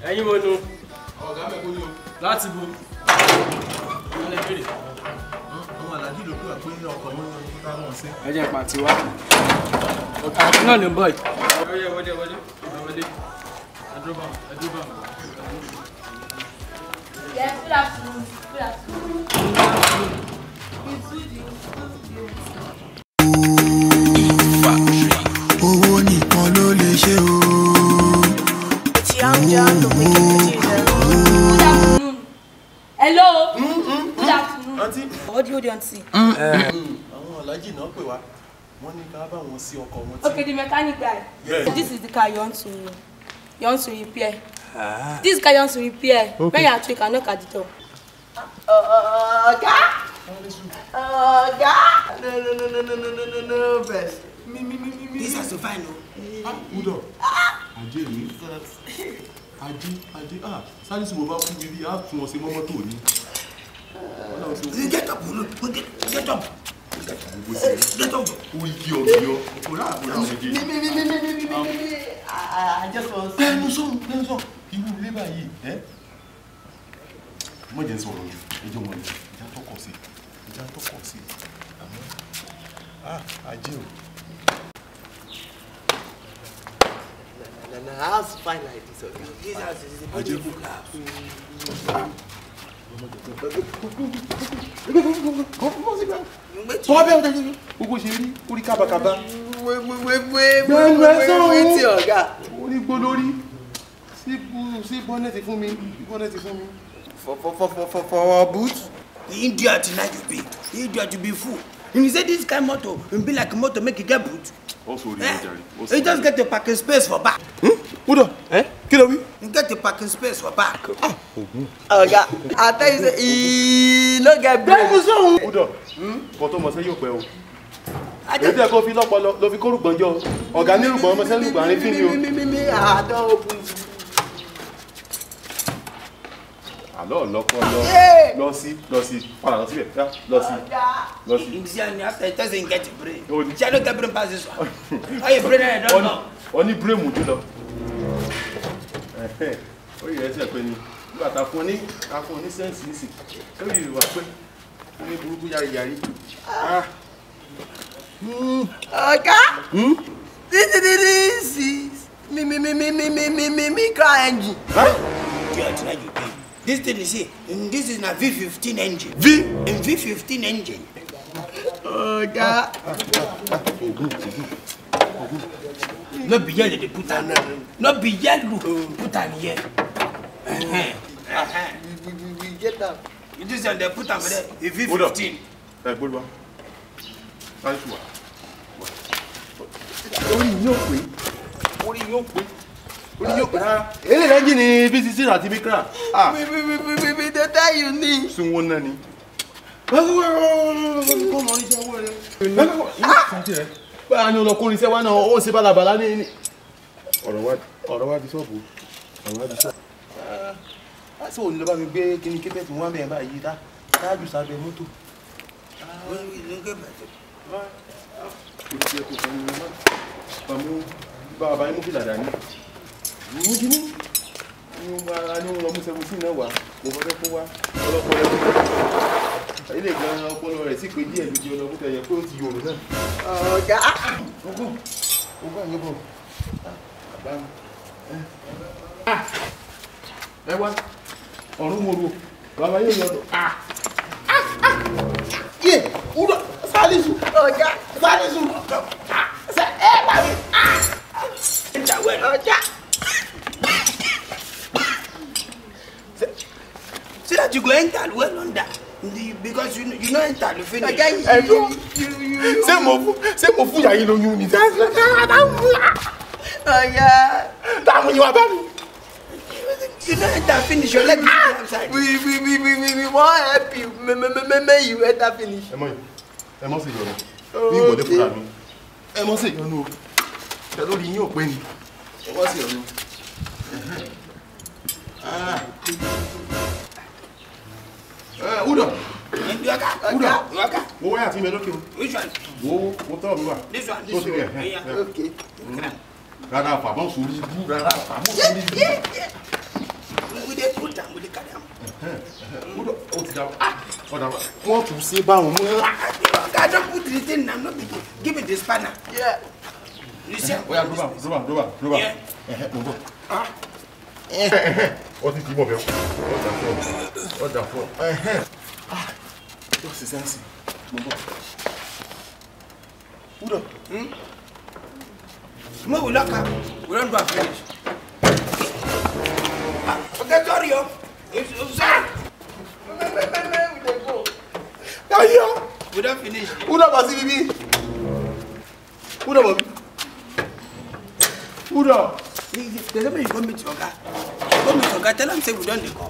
Ẹ̀yin wo nu? Ọ̀gá mẹ́kọ́ ni o. Láti bo. Wọ́n lè béèrè. Àwọn àlàjì ló pè wá pé ọkọ̀ wọn ní ká wọ́n sí. Ẹ jẹ́ pàtí wá. Ọ̀tàkì náà ló ń bọ̀ yìí. Wọlé. Ẹdúró bá. Yes, good afternoon. Owó nìkan ló lè ṣe o. Good afternoon. Hello. Good afternoon. Aunty. What do you want to see? Àwọn àlàjì náà pè wá. Wọ́n ní ká bá wọn sí ọkọ̀ wọn tí. Okay, the mechanic guy. Yes. This is the car you want to repair. This car you want to repair. Okay. When you are through, you can knock at the door. Ọ̀gá. No, best. This has to find o. Udo. Ajé mi. Ajé. Sálísù mo bá kú bíbí, á tún wọn ṣe mọ́mọ́ tó ní. Get up, get up. Get up. Orí kí ọ̀gbìn ọ. Kòrá ọ̀gbìn. I just want to Bẹ́ẹ̀ni sọ. Irú ilé báyìí. Mọ̀jẹ̀ ń sọ̀rọ̀ jù. Ẹjọ́ wọn ni. Ìjà tọkọ̀ sí. Àmọ́. Ajé o. No, I have to find like this. Okay? This house is a beautiful house. Gbogbo ṣe rí orí kábàkábà. Wait, ọ̀gá. Orí gbólórí. Sí bọ́nẹ̀tì fún mi. For boots? The idiot tonight you be. The idiot you be fool. You say this kind of motor, you be like a motor make you get boot. Also, You just get the parking space for back. Udo, kí ló wí? You get the parking space for back. Ọ̀gá, I tell you say he no get brain. Udo, kò tó mọ̀ sẹ́ yóò pẹ́ o. Èyí tẹ́ kó fi lọ́pọlọ ló fi kórùgbọ̀n jọ. Ọ̀gá nírùgbọ̀n ọmọ sẹ́lùgbọ̀n àrífín ni o. Àádọ́ open. Àlọ́ ọ̀lọ́pọlọ lọ sí padà lọ síbẹ̀ lọ sí. Indian after it doesn't get brain. Oh, She don't get brain pass this one. How you brain I don't know. Wọ́n ní bírèmù jù lọ. Ó yẹ ẹsẹ̀ pé ni nígbà tá a fún ọ ní sẹ́ǹsì nísì. Ó yẹ ìwà pé ó ní burúkú yárí. Ọ̀gá, this is me car engine. Yeah, tonight you be. This thing is here. This is a V15 engine. V15 engine. Ọ̀gá. No be yellow they put on. No be yellow put on here. We get up. You just they put on there. A Hold up. V15. Gbólúwa. Láti wà. Orí yóò pé rárá. Èlé lẹ́jì ni VCC àti Mikra. We dey tell you ni. Sunwó náà ni. Báyà ni olùkọ́rin iṣẹ́ wa náà ó ṣe bálabàlá ní. Ọ̀rọ̀ wa di ṣọ́ọ̀bù. Láti òní lọ bá mi gbé kíní kébẹ̀ tí wọ́n bẹ̀rẹ̀ báyìí dájú sábẹ́ mọ́tò. Ó ti ẹkùn fún mi náà. Bàbá yín mú fìlà dání. Ní kíní. Ní wọ́n lọ mú 17 náà wá. Mo fẹ́ kó wá. Ọlọ́pọ̀ rẹ̀ ilé ìgbà ọpọlọ rẹ̀ sí pé díẹ̀ lójú ọlọ́pọ̀ tẹ̀yẹ pé ó ti yòrò náà. Ọ̀gá. Ogún àyẹ̀bọ̀. Bàbá mi. Ẹ wá. Ọ̀run mo ro. Bàbá yóò yọ̀dọ̀. Yé! Udo! Sálísù! Ọ̀gá. Sálísù! Ẹ bá mi. Ọ̀gá. So that you go enter well under. Because you know enter the finish. Ṣé mo fún yàyí lóyún ni? Ọ̀gá. Táwọn yìí wá bá mi. You know enter finish your leg is outside. We wan help you. May you enter finish. Ẹ mọ́ sí ìyọnu. Ní ìwọlé fúnra mi. Ẹ mọ́ sí ìyọnu o. Ṣé lórí yín ò pé ni? Ẹ mọ́ sí ìyọnu. Udo. Waka. Wo wáyà tí mi lókè o. Which one? Wo tọ́ mi wà. This one. Tó ti rẹ̀. Okay. Rárá fàmọ́ sórí ibú. Rárá fàmọ́ sórí ibú. What to say about me? I don't put the thing now, not begin. Give me the spanner. Yeah. You see? Oya, Roba. What is the mobile? What the fuck? What's the sense? Udo. Tomorrow we lock up. We don't go and finish. Okay, sorry, yo. Sorry. We don't finish. Udo basi bibi. Udo baby. Udo. There's somebody you go meet your guy. Go meet your guy. Tell him say we don't come.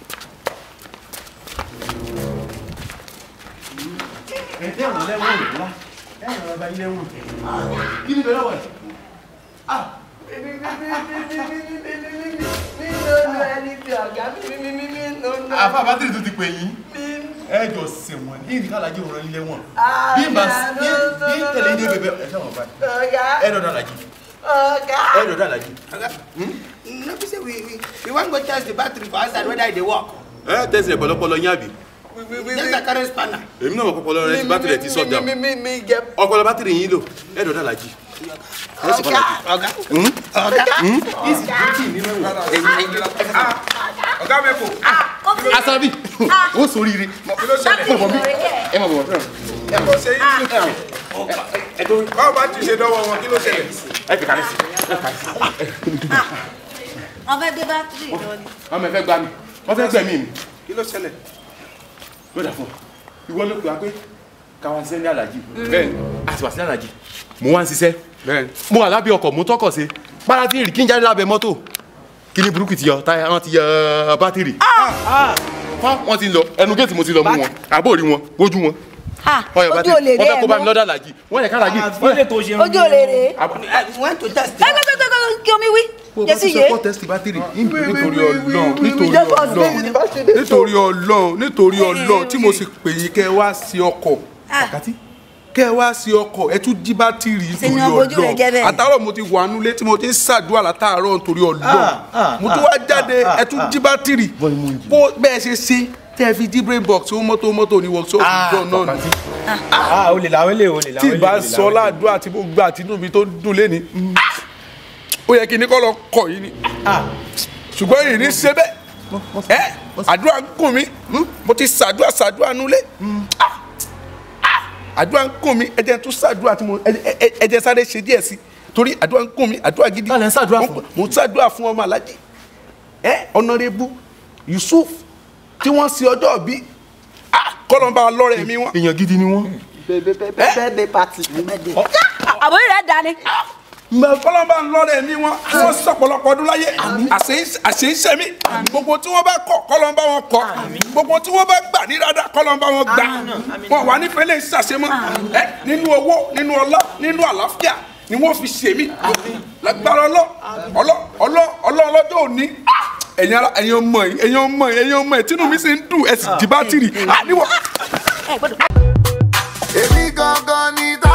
Àfà Bátìrì tó ti pè yín. Ẹ jọ ṣe wọ́n ní ìdí kálàjì òun ilé wọn. Bí n bá ní tẹ̀lé ní bèbè ẹ ṣe wọ́n báyìí. Ẹ dọ̀dọ̀ àlàjì. Ẹ dọ̀dọ̀ àlàjì. No, we say we want to go test the battery for outside whether they work. Ẹ tẹ̀sí ọ̀pọ̀lọpọlọ yín àbí. Just a current spanner. Èmi náà ọ̀pọ̀lọpọlọ rẹ ti bátìrì ẹ ti sọ̀ dà. Ọ̀pọ̀lọpọlọ bátìrì yín lò. Ẹ dọ̀dọ̀ àlàjì. Ọ̀gá mẹ́kò. Asabi. Ó sóríire. Kí ló ṣẹlẹ̀? Ẹ máa bọ̀ wọ́n. Ẹ kò ṣe yín. Báwo bá ti ṣe dọ́wọ́ wọn kí ló ṣẹlẹ̀? Ẹ fi kàlẹ́ sí. Wọ́n fẹ́ gbé bátìrì lọ ni. Wọ́n fẹ́ gbá mi. Wọ́n fẹ́ gbẹ̀mí mi. Kí ló ṣẹlẹ̀? Lọ́dà fún ìwọ ló pè wá pé káwọn ṣiṣẹ́ ní àlàjì. Bẹ́ẹ̀ni, àti wà sí àlàjì. Mo wá ń ṣiṣẹ́. Bẹ́ẹ̀ni. Mo wà lábẹ́ ọkọ̀, mo tọ́kọ̀ sí. Bátìrì kí n jáde lábẹ́ mọ́tò. Kí ni burúkú ti yọ? Táyà wọn ti yọ bátìrì. Wọ́n ti lọ. Ẹnu géètì mo ti lọ mú wọn. Àbó rí wọn, ojú wọn. Ojú ò lè rè é. Wọ́n fẹ́ kó bá mi lọ́dà àlàjì. Wọ́n lè ká àlàjì. Ojú ò lè rè é. We want to test it. Kí omi wí. Yẹ́sì yé. Nítorí Ọlọ́run tí mo sì pè yín kẹ́ wá sí ọkọ̀. Kẹ́ wá sí ọkọ̀ ẹ tún jí bátìrì nítorí Ọlọ́run. Àtàárọ̀ mo ti wà nulẹ̀ tí mo ti ń ṣàdúrà látàárọ̀ nítorí Ọlọ́run. Mo tún wá jáde ẹ tún jí bátìrì. Bó bẹ́ẹ̀ ṣe ṣe tẹ́ fi jí brain box ó mọ́tò ní workshop ìjọ náà ni. O lè láwọn ilé o lè láwọn ilé. Tí ìbá sọ ládùúgbò àti mo gbà tínú mi tó dùn léni. Ó yẹ kí ní kọ́ lọ kọ̀ yìí ni. Ṣùgbọ́n yìí ní ṣe bẹ́ẹ̀. Àdúrà ń kùn mí. Mo ti ṣàdúrà nulẹ̀. Àdúrà ń kùn mí. Ẹ jẹ́ tún ṣàdúrà tí mo ẹ jẹ́ sáré ṣe díẹ̀ sí. Torí àdúrà ń kùn mí. Àdúrà gidi. Báwo lẹ ń ṣàdúrà fún? Mo ṣàdúrà fún ọmọ Aláàjì. Honorable Yusuf tí wọ́n ṣe ọjọ́ bí. Kọ́lọ́mbà lọ́rẹ̀ mi wọ́n. Èèyàn gidi ni wọ́n. Birthday party. Àbórí rẹ̀ dání. Kọ́lọ́mbà lọ́rẹ̀ mi wọ́n. Wọ́n sọ̀pọ̀lọpọ̀ ọdún láyé. Àṣeyíṣẹ́ mi. Gbogbo tí wọ́n bá kọ̀ kọ́lọ́mbà wọn kọ̀. Gbogbo tí wọ́n bá gbà ní dáadáa kọ́lọ́mbà wọn gbà. Wọ́n wà nífẹ̀ẹ́ lè ṣàṣemọ́. Nínú owó, nínú ọlá, nínú àlàáfíà ni wọ́n fi ṣe mí. Lágbára ọlọ́jọ́ òní. Ẹ̀yin ọmọ ẹ̀ tínú mi sì ń dùn ẹ̀ sì di bátìrì. Èmi gangan ni